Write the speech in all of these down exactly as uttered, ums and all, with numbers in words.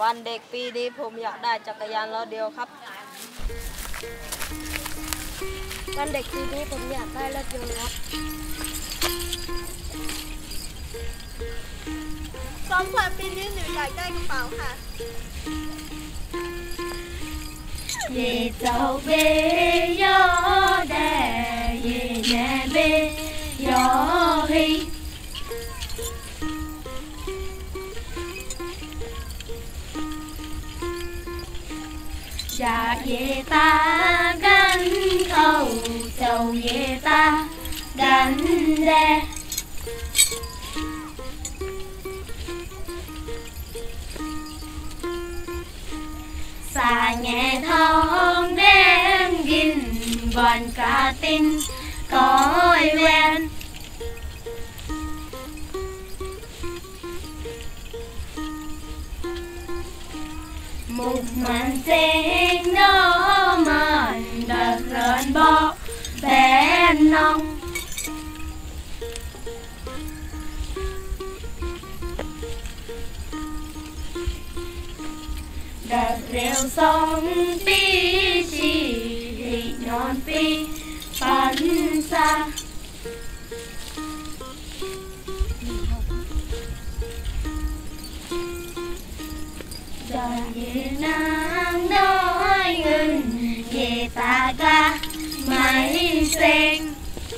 วันเด็กปีนี้ผมอยากได้จักรยานล้อเดียวครับวันเด็กปีนี้ผมอยากได้รถยนต์ครับสองขวบปีนี้หนูอยากได้กระเป๋าค่ะ夜走呗哟的，夜南呗哟嘿。Dạ về ta gánh khâu sầu về ta gánh đe xa nghe thông đêm gìn bọn cả tin cõi quen một màn sen đó màn đặt rợn bó bé nông đặt rêu sông pi chỉ non pi bắn xa giờ về nắng nói ngừng về ta ca máy sen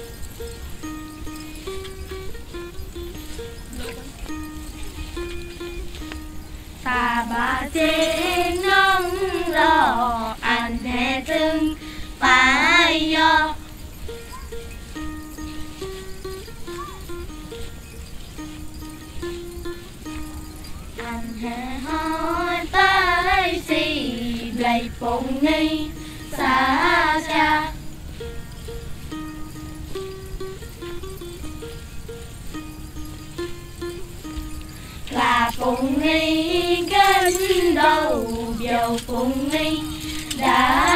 ta bà trên nông lò anh hè từng phải do anh hè hỏi tới gì lấy bụng nghi xa cha là phụng nghi cánh đầu dầu phụng nghi đã